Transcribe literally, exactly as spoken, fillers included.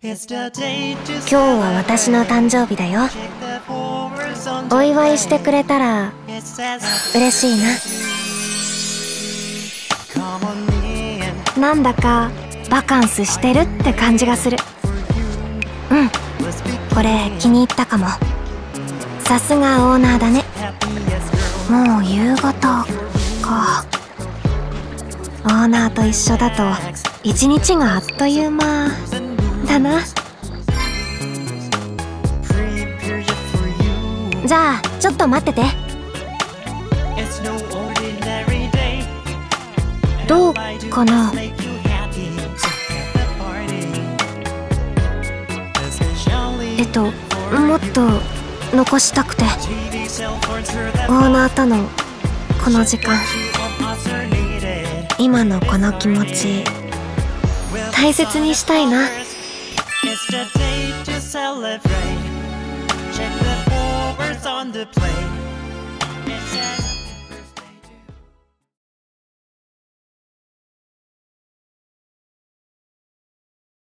日は私の誕生日だよ。お祝いしてくれたら嬉しいな。なんだかバカンスしてるって感じがする。うん、これ気に入ったかも。さすがオーナーだね。もう夕方か。オーナーと一緒だと一日があっという間だな。じゃあちょっと待ってて。どうかな。えっともっと残したくて。オーナーとのこの時間、今のこの気持ち大切にしたいな。 Check the forwards on the play.